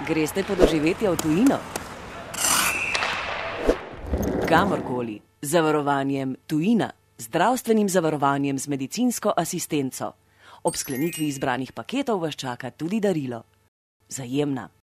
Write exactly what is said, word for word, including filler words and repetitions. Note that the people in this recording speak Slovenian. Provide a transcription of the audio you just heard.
Greste po doživetje v tujino? Kamorkoli. Z zavarovanjem Tujina. Zdravstvenim zavarovanjem z medicinsko asistenco. Ob sklenitvi izbranih paketov vas čaka tudi darilo. Vzajemna.